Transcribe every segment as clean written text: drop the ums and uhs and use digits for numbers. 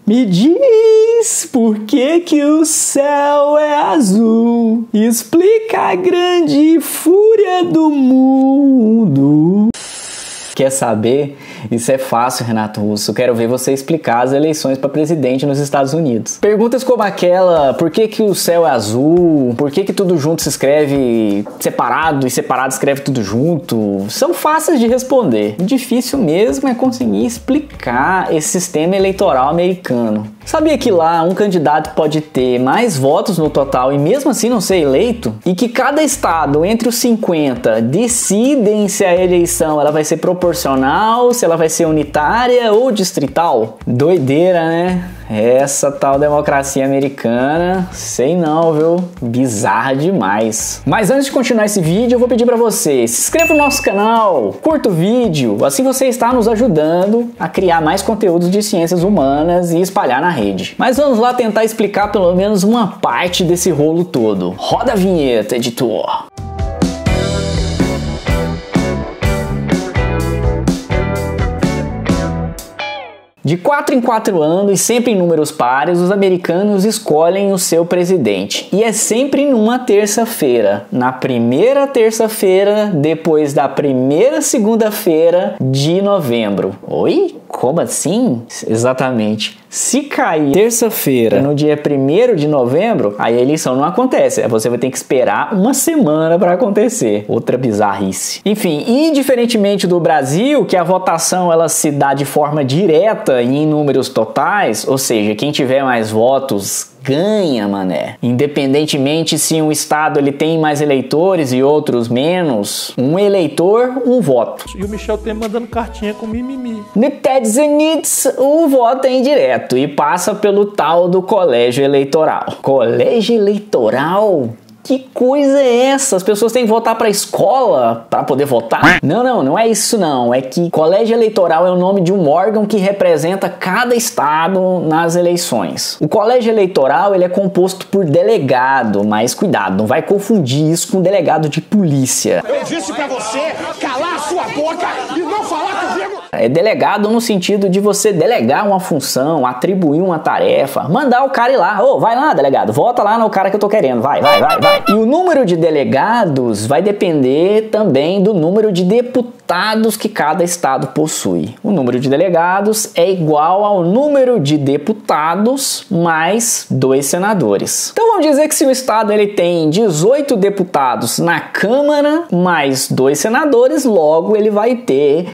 Me diz por que o céu é azul. Explica a grande fúria do mundo. Quer saber? Isso é fácil, Renato Russo. Quero ver você explicar as eleições para presidente nos Estados Unidos. Perguntas como aquela, por que o céu é azul? Por que tudo junto se escreve separado e separado escreve tudo junto? São fáceis de responder. O difícil mesmo é conseguir explicar esse sistema eleitoral americano. Sabia que lá um candidato pode ter mais votos no total e mesmo assim não ser eleito? E que cada estado entre os 50 decidem se a eleição ela vai ser proporcional, se ela vai ser unitária ou distrital? Doideira, né? Essa tal democracia americana, sei não, viu? Bizarra demais. Mas antes de continuar esse vídeo, eu vou pedir pra você, se inscreva no nosso canal, curta o vídeo, assim você está nos ajudando a criar mais conteúdos de ciências humanas e espalhar na rede. Mas vamos lá tentar explicar pelo menos uma parte desse rolo todo. Roda a vinheta, editor! De 4 em 4 anos e sempre em números pares, os americanos escolhem o seu presidente. E é sempre numa terça-feira. Na primeira terça-feira, depois da primeira segunda-feira de novembro. Oi? Como assim? Exatamente. Se cair terça-feira no dia 1º de novembro, aí a eleição não acontece. Você vai ter que esperar uma semana para acontecer. Outra bizarrice. Enfim, e diferentemente do Brasil, que a votação ela se dá de forma direta e em números totais, ou seja, quem tiver mais votos ganha, mané. Independentemente se um estado ele tem mais eleitores e outros menos, um eleitor, um voto. E o Michel Temer mandando cartinha com mimimi. No Estados Unidos, o voto é indireto e passa pelo tal do colégio eleitoral. Colégio eleitoral? Que coisa é essa? As pessoas têm que voltar para a escola para poder votar? Não é isso não. É que colégio eleitoral é o nome de um órgão que representa cada estado nas eleições. O colégio eleitoral ele é composto por delegado, mas cuidado, não vai confundir isso com delegado de polícia. Eu disse para você calar a sua boca e não falar comigo. É delegado no sentido de você delegar uma função, atribuir uma tarefa, mandar o cara ir lá. Ô, vai lá, delegado, vota lá no cara que eu tô querendo, vai. E o número de delegados vai depender também do número de deputados que cada estado possui. O número de delegados é igual ao número de deputados mais 2 senadores. Então vamos dizer que se o estado ele tem 18 deputados na Câmara mais 2 senadores, logo ele vai ter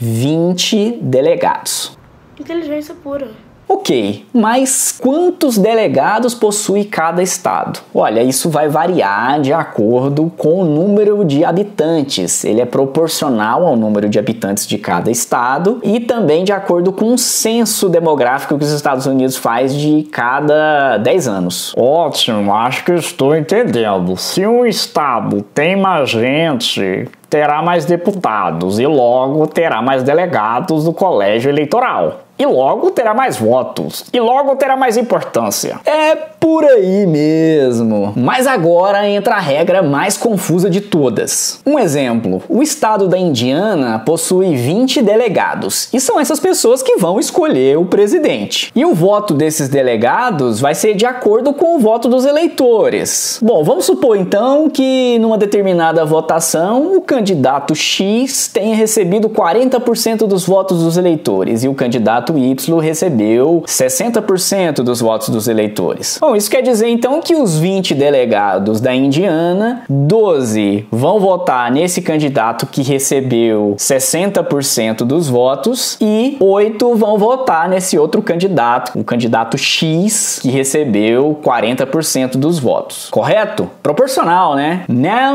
20 delegados. Inteligência pura. Ok, mas quantos delegados possui cada estado? Olha, isso vai variar de acordo com o número de habitantes. Ele é proporcional ao número de habitantes de cada estado e também de acordo com o censo demográfico que os Estados Unidos faz de cada 10 anos. Ótimo, acho que estou entendendo. Se um estado tem mais gente, terá mais deputados e logo terá mais delegados do colégio eleitoral. E logo terá mais votos. E logo terá mais importância. É por aí mesmo. Mas agora entra a regra mais confusa de todas. Um exemplo. O estado da Indiana possui 20 delegados. E são essas pessoas que vão escolher o presidente. E o voto desses delegados vai ser de acordo com o voto dos eleitores. Bom, vamos supor então que numa determinada votação o candidato X tenha recebido 40% dos votos dos eleitores e o candidato Y recebeu 60% dos votos dos eleitores. Bom, isso quer dizer então que os 20 delegados da Indiana, 12 vão votar nesse candidato que recebeu 60% dos votos e 8 vão votar nesse outro candidato, o candidato X, que recebeu 40% dos votos. Correto? Proporcional, né?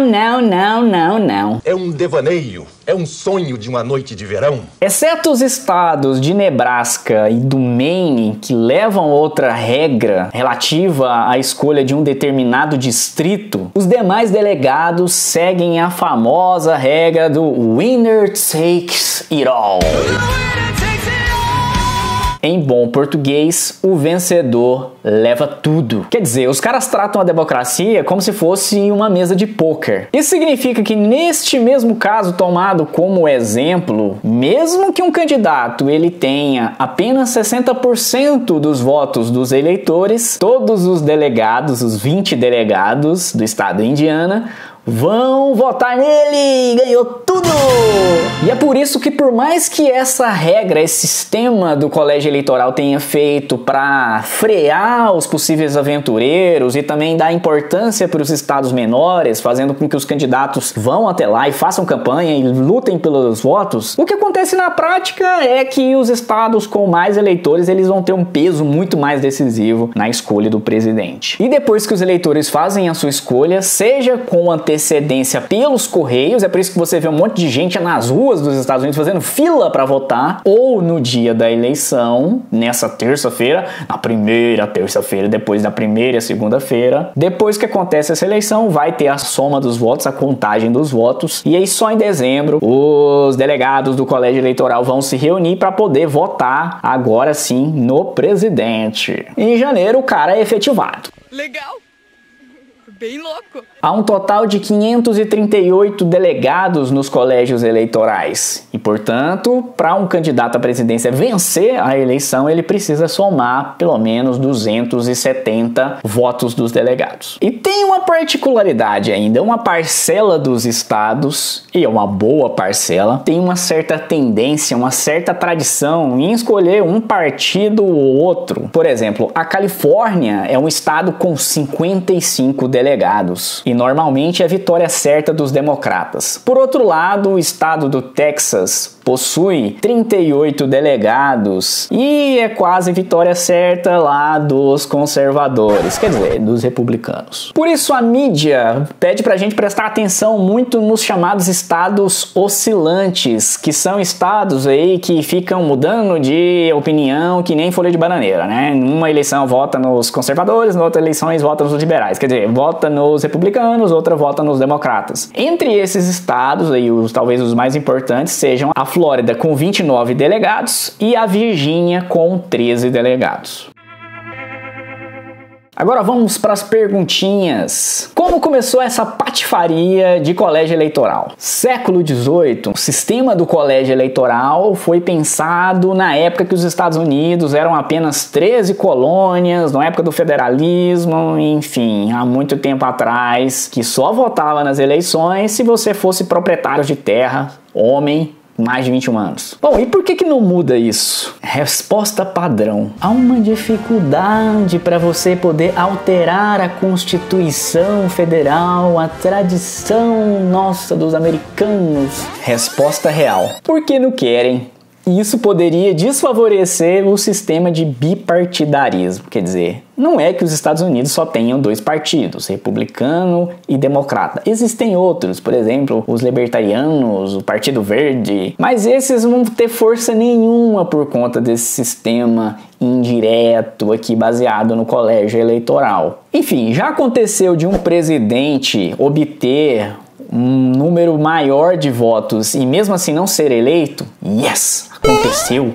Não. É um devaneio, é um sonho de uma noite de verão. Exceto os estados de Nebraska e do Maine, que levam outra regra relativa à escolha de um determinado distrito, os demais delegados seguem a famosa regra do winner takes it all. Em bom português, o vencedor leva tudo. Quer dizer, os caras tratam a democracia como se fosse uma mesa de pôquer. Isso significa que neste mesmo caso tomado como exemplo, mesmo que um candidato ele tenha apenas 60% dos votos dos eleitores, todos os delegados, os 20 delegados do estado de Indiana, vão votar nele! Ganhou tudo! E é por isso que, por mais que essa regra, esse sistema do colégio eleitoral tenha feito para frear os possíveis aventureiros e também dar importância para os estados menores, fazendo com que os candidatos vão até lá e façam campanha e lutem pelos votos, o que acontece na prática é que os estados com mais eleitores eles vão ter um peso muito mais decisivo na escolha do presidente. E depois que os eleitores fazem a sua escolha, seja com antecedência pelos correios, é por isso que você vê um monte de gente nas ruas dos Estados Unidos fazendo fila para votar, ou no dia da eleição, nessa terça-feira, na primeira terça-feira, depois da primeira e segunda-feira, depois que acontece essa eleição, vai ter a soma dos votos, a contagem dos votos, e aí só em dezembro os delegados do colégio eleitoral vão se reunir para poder votar, agora sim, no presidente. Em janeiro o cara é efetivado. Legal! Bem louco! Há um total de 538 delegados nos colégios eleitorais e, portanto, para um candidato à presidência vencer a eleição, ele precisa somar pelo menos 270 votos dos delegados. E tem uma particularidade ainda, uma parcela dos estados, e é uma boa parcela, tem uma certa tendência, uma certa tradição em escolher um partido ou outro. Por exemplo, a Califórnia é um estado com 55 delegados. E normalmente é a vitória certa dos democratas. Por outro lado, o estado do Texas possui 38 delegados e é quase vitória certa lá dos conservadores, quer dizer, dos republicanos. Por isso a mídia pede pra gente prestar atenção muito nos chamados estados oscilantes, que são estados aí que ficam mudando de opinião que nem folha de bananeira, né? Numa eleição vota nos conservadores, na outra eleição vota nos liberais, quer dizer, vota nos republicanos, outra vota nos democratas. Entre esses estados aí, talvez os mais importantes sejam a Flórida com 29 delegados e a Virgínia com 13 delegados. Agora vamos para as perguntinhas. Como começou essa patifaria de colégio eleitoral? Século XVIII, o sistema do colégio eleitoral foi pensado na época que os Estados Unidos eram apenas 13 colônias, na época do federalismo, enfim, há muito tempo atrás, que só votava nas eleições se você fosse proprietário de terra, homem, mais de 21 anos. Bom, e por que não muda isso? Resposta padrão. Há uma dificuldade para você poder alterar a Constituição Federal, a tradição nossa dos americanos. Resposta real. Porque não querem. E isso poderia desfavorecer o sistema de bipartidarismo. Quer dizer, não é que os Estados Unidos só tenham dois partidos, republicano e democrata. Existem outros, por exemplo, os libertarianos, o Partido Verde, mas esses não vão ter força nenhuma por conta desse sistema indireto aqui baseado no colégio eleitoral. Enfim, já aconteceu de um presidente obter um número maior de votos e mesmo assim não ser eleito? Yes! Aconteceu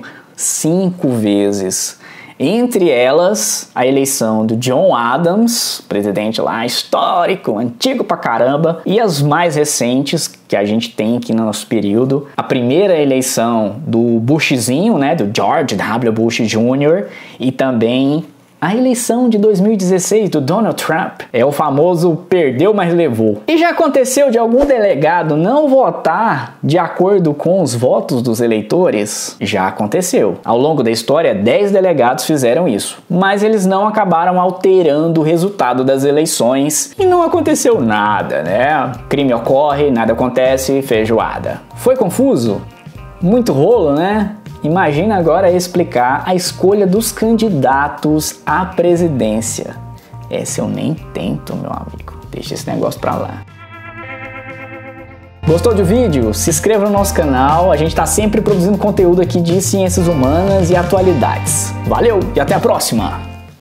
5 vezes. Entre elas, a eleição do John Adams, presidente lá histórico, antigo pra caramba, e as mais recentes que a gente tem aqui no nosso período. A primeira eleição do Bushzinho, né, do George W. Bush Jr., e também a eleição de 2016 do Donald Trump. É o famoso perdeu, mas levou. E já aconteceu de algum delegado não votar de acordo com os votos dos eleitores? Já aconteceu. Ao longo da história, 10 delegados fizeram isso. Mas eles não acabaram alterando o resultado das eleições e não aconteceu nada, né? Crime ocorre, nada acontece, feijoada. Foi confuso? Muito rolo, né? Imagina agora explicar a escolha dos candidatos à presidência. Essa eu nem tento, meu amigo. Deixa esse negócio pra lá. Gostou do vídeo? Se inscreva no nosso canal. A gente tá sempre produzindo conteúdo aqui de ciências humanas e atualidades. Valeu e até a próxima!